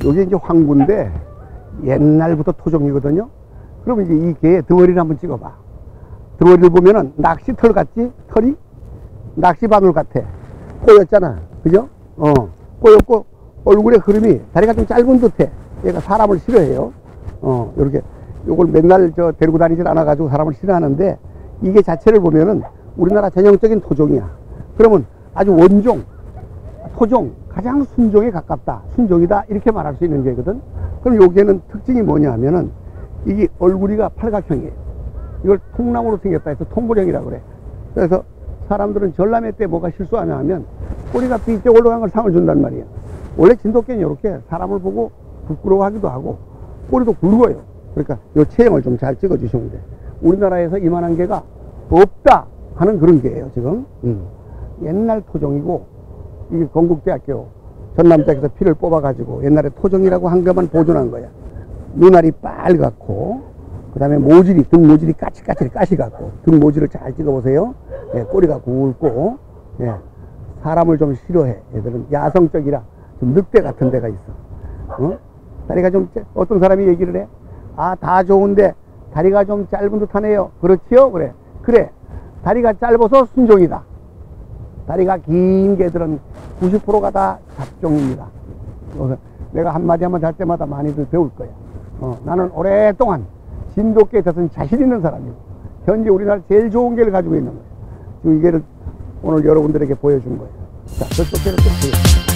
요게 이제 황구인데 옛날부터 토종이거든요. 그러면 이제 이 개의 덩어리를 한번 찍어봐. 덩어리를 보면은 낚시털 같지? 털이? 낚시바늘 같아. 꼬였잖아. 그죠? 꼬였고 얼굴의 흐름이 다리가 좀 짧은 듯해. 얘가 사람을 싫어해요. 요렇게 요걸 맨날 데리고 다니질 않아 가지고 사람을 싫어하는데, 이게 자체를 보면은 우리나라 전형적인 토종이야. 그러면 아주 원종, 토종, 가장 순종에 가깝다, 순종이다, 이렇게 말할 수 있는 개거든. 그럼 요게는 특징이 뭐냐 하면은 이게 얼굴이가 팔각형이에요. 이걸 통나무로 생겼다 해서 통고령이라고 그래. 그래서 사람들은 전람회 때 뭐가 실수하냐 하면 꼬리가 삐쩍 올라간 걸 상을 준단 말이에요. 원래 진돗개는 이렇게 사람을 보고 부끄러워하기도 하고 꼬리도 굵어요. 그러니까 요 체형을 좀 잘 찍어 주시면 돼. 우리나라에서 이만한 개가 없다 하는 그런 개예요 지금. 옛날 토종이고, 이게 건국대학교 전남대학에서 피를 뽑아 가지고 옛날에 토종이라고 한 것만 보존한 거야. 눈알이 빨갛고, 그 다음에 모질이, 등 모질이 까칠까칠 까시갖고, 등 모질을 잘 찍어보세요. 예, 꼬리가 굵고, 예, 사람을 좀 싫어해. 얘들은 야성적이라 좀 늑대 같은 데가 있어. 다리가 좀, 어떤 사람이 얘기를 해. 아, 다 좋은데 다리가 좀 짧은 듯 하네요. 그렇지요? 그래. 그래. 다리가 짧아서 순종이다. 다리가 긴 개들은 90%가 다 잡종입니다. 내가 한마디 한마디 할 때마다 많이들 배울 거야. 나는 오랫동안 진돗개에 대해서는 자신 있는 사람이고, 현재 우리나라 제일 좋은 개를 가지고 있는 거예요. 지금 이 개를 오늘 여러분들에게 보여준 거예요. 자, 저쪽 개를 좀 보여주세요.